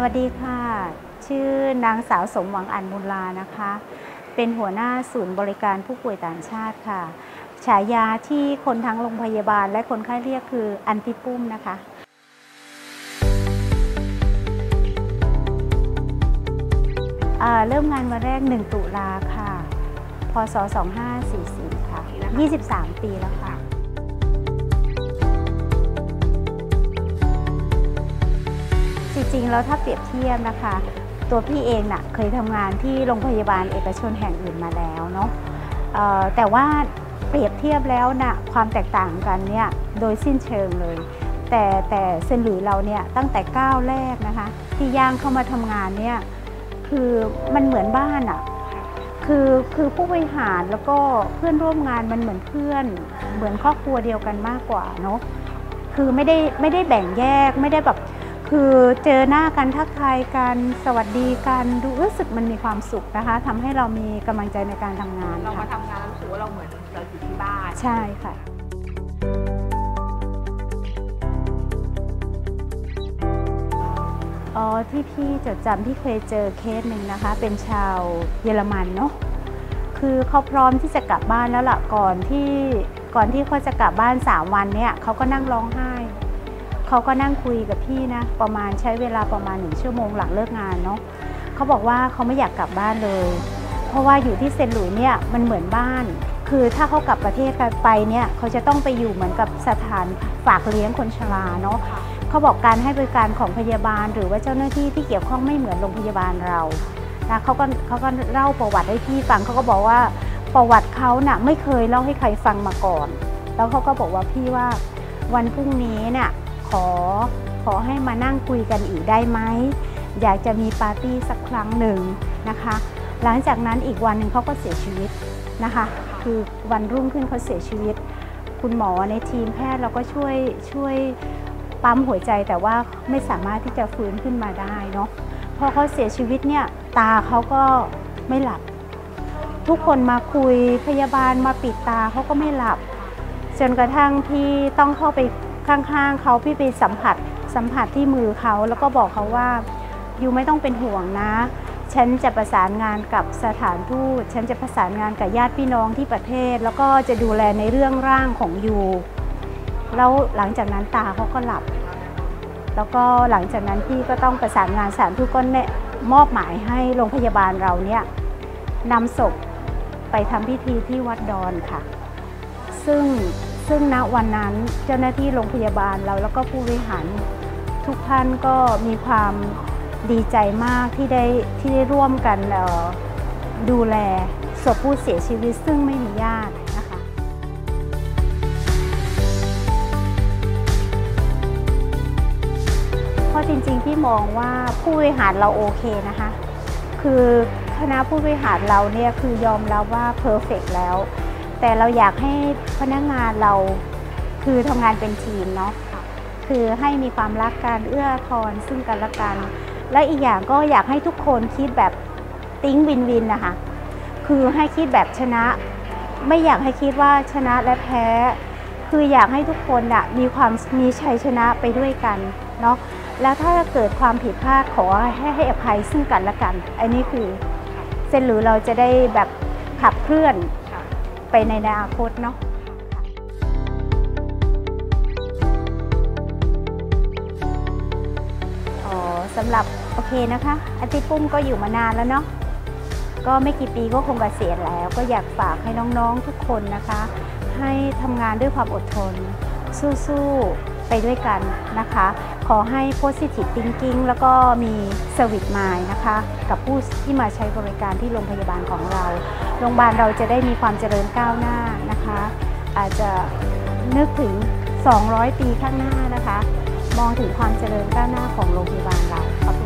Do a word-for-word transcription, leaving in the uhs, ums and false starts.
วัสดีค่ะชื่อนางสาวสมหวังอัญบุญลานะคะเป็นหัวหน้าศูนย์บริการผู้ป่วยต่างชาติค่ะฉายาที่คนทั้งโรงพยาบาลและคนไข้เรียกคืออันติปุ้มนะคะเริ่มงานวันแรกหนึ่งตุลาค่ะพศสองห้าสี่สี่ค่ะยี่สิบสามปีแล้วค่ะจริงๆแล้วถ้าเปรียบเทียบนะคะตัวพี่เองน่ะเคยทำงานที่โรงพยาบาลเอกชนแห่งอื่นมาแล้วเนาะแต่ว่าเปรียบเทียบแล้วน่ะความแตกต่างกันเนี่ยโดยสิ้นเชิงเลยแต่แต่เซนหลุยเราเนี่ยตั้งแต่ก้าวแรกนะคะที่ย่างเข้ามาทำงานเนี่ยคือมันเหมือนบ้านอ่ะคือคือผู้บริหารแล้วก็เพื่อนร่วมงานมันเหมือนเพื่อนเหมือนครอบครัวเดียวกันมากกว่าเนาะคือไม่ได้ไม่ได้แบ่งแยกไม่ได้แบบคือเจอหน้ากันทักทายกันสวัสดีกันรู้สึกมันมีความสุขนะคะทำให้เรามีกำลังใจในการทำงานเรามาทำงานรู้สึกว่าเราเหมือนเราอยู่ที่บ้านใช่ค่ะอ๋อที่พี่จดจำที่เคยเจอเคสหนึ่งนะคะเป็นชาวเยอรมันเนาะคือเขาพร้อมที่จะกลับบ้านแล้วล่ะก่อนที่ก่อนที่เขาจะกลับบ้านสามวันเนี่ยเขาก็นั่งร้องไห้เขาก็นั่งคุยกับพี่นะประมาณใช้เวลาประมาณหนึ่งชั่วโมงหลังเลิกงานเนาะเขาบอกว่าเขาไม่อยากกลับบ้านเลยเพราะว่าอยู่ที่เซนต์หลุยส์เนี่ยมันเหมือนบ้านคือถ้าเขากลับประเทศไปเนี่ยเขาจะต้องไปอยู่เหมือนกับสถานฝากเลี้ยงคนชราเนาะเขาบอกการให้บริการของพยาบาลหรือว่าเจ้าหน้าที่ที่เกี่ยวข้องไม่เหมือนโรงพยาบาลเรานะเขาก็เขาก็เล่าประวัติให้พี่ฟังเขาก็บอกว่าประวัติเขาน่ะไม่เคยเล่าให้ใครฟังมาก่อนแล้วเขาก็บอกว่าพี่ว่าวันพรุ่งนี้เนี่ยขอขอให้มานั่งคุยกันอีกได้ไหมอยากจะมีปาร์ตี้สักครั้งหนึ่งนะคะหลังจากนั้นอีกวันหนึ่งเขาก็เสียชีวิตนะคะคือวันรุ่งขึ้นเขาเสียชีวิตคุณหมอในทีมแพทย์เราก็ช่วยช่วยปั๊มหัวใจแต่ว่าไม่สามารถที่จะฟื้นขึ้นมาได้เนาะพอเขาเสียชีวิตเนี่ยตาเขาก็ไม่หลับทุกคนมาคุยพยาบาลมาปิดตาเขาก็ไม่หลับจนกระทั่งพี่ต้องเข้าไปข้างๆเขาพี่ไปสัมผัสสัมผัสที่มือเขาแล้วก็บอกเขาว่ายูไม่ต้องเป็นห่วงนะฉันจะประสานงานกับสถานทูตฉันจะประสานงานกับญาติพี่น้องที่ประเทศแล้วก็จะดูแลในเรื่องร่างของยูแล้วหลังจากนั้นตาเขาก็หลับแล้วก็หลังจากนั้นพี่ก็ต้องประสานงานสถานทูตก็เนี่ยมอบหมายให้โรงพยาบาลเราเนี่ยนำศพไปทำพิธีที่วัดดอนค่ะซึ่งซึ่งณวันนั้นเจ้าหน้าที่โรงพยาบาลเราแล้วก็ผู้บริหารทุกท่านก็มีความดีใจมากที่ได้ที่ได้ร่วมกันดูแลศพผู้เสียชีวิตซึ่งไม่มีญาตินะคะเพราะจริงๆพี่มองว่าผู้บริหารเราโอเคนะคะคือคณะผู้บริหารเราเนี่ยคือยอมรับว่าเพอร์เฟกต์แล้วแต่เราอยากให้พนักงานเราคือทำงานเป็นทีมเนาะคือให้มีความรักกันเอื้อทอนซึ่งกันและกันและอีกอย่างก็อยากให้ทุกคนคิดแบบติ้งวินวินนะคะคือให้คิดแบบชนะไม่อยากให้คิดว่าชนะและแพ้คืออยากให้ทุกคนอะมีความมีชัยชนะไปด้วยกันเนาะแล้วถ้าเกิดความผิดพลาดขอให้ให้อภัยซึ่งกันและกันอันนี้คือเส้นหรือเราจะได้แบบขับเคลื่อนไปในอนาคตเนาะอ๋อสำหรับโอเคนะคะอันติปุ้มก็อยู่มานานแล้วเนาะก็ไม่กี่ปีก็คงเกษียณแล้วก็อยากฝากให้น้องๆทุกคนนะคะให้ทำงานด้วยความอดทนสู้ๆไปด้วยกันนะคะขอให้ positive thinking แล้วก็มี service mind นะคะกับผู้ที่มาใช้บริการที่โรงพยาบาลของเราโรงพยาบาลเราจะได้มีความเจริญก้าวหน้านะคะอาจจะนึกถึงสองร้อยปีข้างหน้านะคะมองถึงความเจริญก้าวหน้าของโรงพยาบาลเราขอบคุณ